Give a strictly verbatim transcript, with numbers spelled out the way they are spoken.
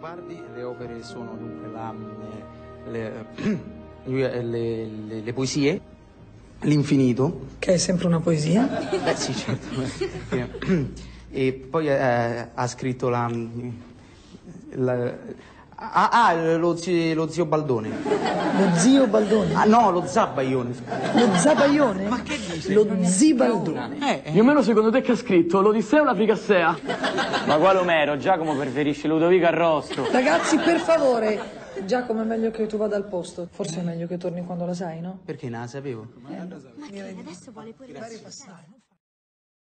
Leopardi. Le opere sono dunque la, le, le, le, le, le poesie, l'infinito. Che è sempre una poesia? Beh sì, certo. E poi eh, ha scritto la... la Ah, ah lo, zio, lo zio Baldone. Lo zio Baldone? Ah no, lo Zabaione. Lo Zabaione? Ma che dici? Lo Zibaldone. Eh, eh. Più o meno secondo te che ha scritto? L'Odissea o la Fricassea? Ma quale Omero? Giacomo preferisce Ludovico Arrosto. Ragazzi, per favore. Giacomo, è meglio che tu vada al posto. Forse è meglio che torni quando la sai, no? Perché non la sapevo? Ma che adesso vuole pure ripassare.